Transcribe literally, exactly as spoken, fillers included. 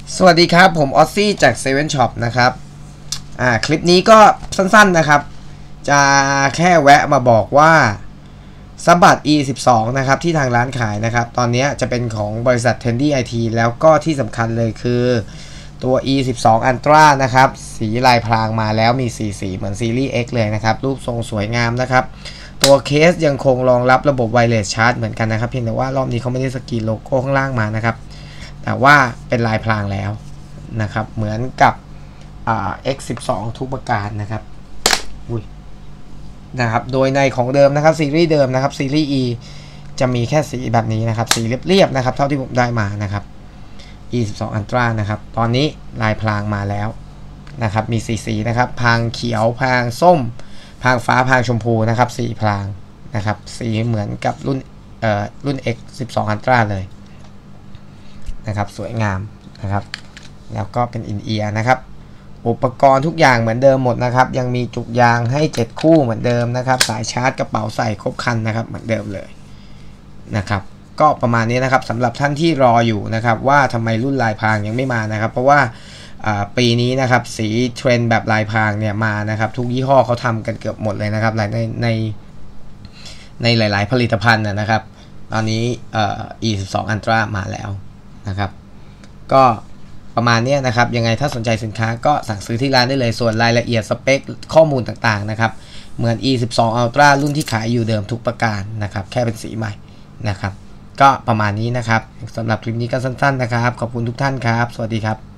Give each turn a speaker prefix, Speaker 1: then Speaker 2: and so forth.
Speaker 1: สวัสดีครับผมออซซี่จาก เซเว่น ช็อป นะครับอ่าคลิปนี้ก็สั้นๆนะครับจะแค่แวะมาบอกว่าซับบัต อี สิบสอง นะครับที่ทางร้านขายนะครับตอนนี้จะเป็นของบริษัท Trendy ไอ ที แล้วก็ที่สำคัญเลยคือตัว อี สิบสอง Ultra นะครับสีลายพรางมาแล้วมีสีสีเหมือนซีรีส์ X เลยนะครับรูปทรงสวยงามนะครับตัวเคสยังคงรองรับระบบไวเลสชาร์จเหมือนกันนะครับเพียงแต่ว่ารอบนี้เขาไม่ได้สกรีนโลโก้ข้างล่างมานะครับแต่ว่าเป็นลายพรางแล้วนะครับเหมือนกับ เอ็กซ์ สิบสอง ทุกประการนะครับอุ้ยนะครับโดยในของเดิมนะครับซีรีส์เดิมนะครับซีรีส์ E จะมีแค่สีแบบนี้นะครับสีเรียบๆนะครับเท่าที่ผมได้มานะครับ อี สิบสอง Ultra นะครับตอนนี้ลายพรางมาแล้วนะครับมีสีสีนะครับพรางเขียวพรางส้มพรางฟ้าพรางชมพูนะครับสีพรางนะครับสีเหมือนกับรุ่นเอ่อรุ่น X สิบสอง Ultra เลยนะครับสวยงามนะครับแล้วก็เป็นอินเอียร์นะครับอุปกรณ์ทุกอย่างเหมือนเดิมหมดนะครับยังมีจุกยางให้เจ็ดคู่เหมือนเดิมนะครับสายชาร์จกระเป๋าใส่ครบคันนะครับเหมือนเดิมเลยนะครับก็ประมาณนี้นะครับสำหรับท่านที่รออยู่นะครับว่าทำไมรุ่นลายพรางยังไม่มานะครับเพราะว่าปีนี้นะครับสีเทรนด์แบบลายพรางเนี่ยมานะครับทุกยี่ห้อเขาทำกันเกือบหมดเลยนะครับในในในหลายๆผลิตภัณฑ์นะครับตอนนี้ อี สิบสอง Ultra มาแล้วนะครับก็ประมาณนี้นะครับยังไงถ้าสนใจสินค้าก็สั่งซื้อที่ร้านได้เลยส่วนรายละเอียดสเปคข้อมูลต่างๆนะครับเหมือน อี สิบสอง Ultra รุ่นที่ขายอยู่เดิมทุกประการนะครับแค่เป็นสีใหม่นะครับก็ประมาณนี้นะครับสำหรับคลิปนี้ก็สั้นๆนะครับขอบคุณทุกท่านครับสวัสดีครับ